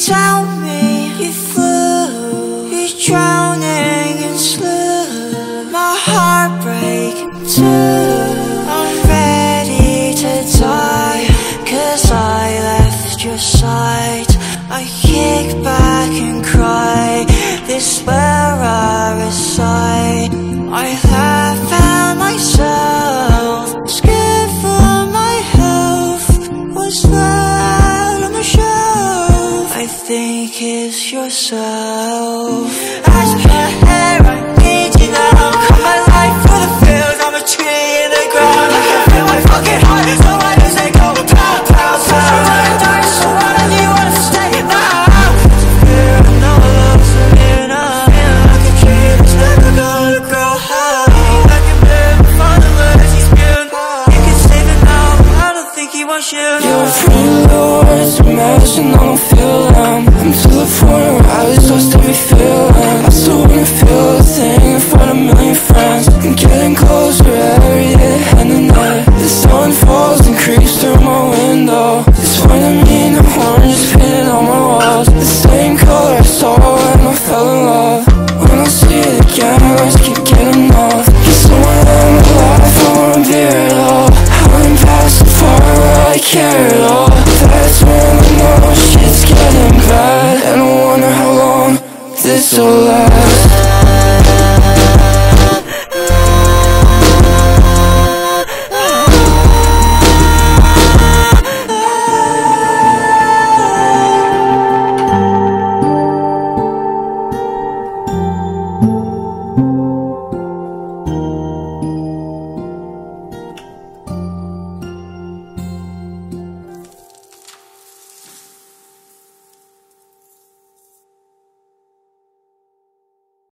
tell me you flew, you're drowning in slew. My heart breaking too. I'm ready to die, 'cause I left your side. I kick back and cry, this is where I reside. I laugh at myself, scared for my health. What's that on my shelf? I think it's yourself. As my hair, I need you now. Cut my life for the fields, I'm a tree in the ground. I can feel my fucking heart, so I just let go. Pow, pow, pow. So why do you wanna stay now? Fear, I know love's a near now. Like a tree that's never gonna grow high. I can barely find the words he's spewing. You can save it now, I don't think he wants you. You're afraid of the words to imagine, I don't feel them. I'm to the point where I was lost every feeling. I still wanna feel a thing in front of a million friends. I'm getting closer every day, hand in hand. The sun falls and creeps through my window. It's pointing me in the orange painted on my walls. The same color I saw when I fell in love. When I see it again, I just can't get enough. You're someone in my life, I wanna be it all. I'm past the far where I care at all. That's when I know shit's getting bad, and I wonder how long this will last.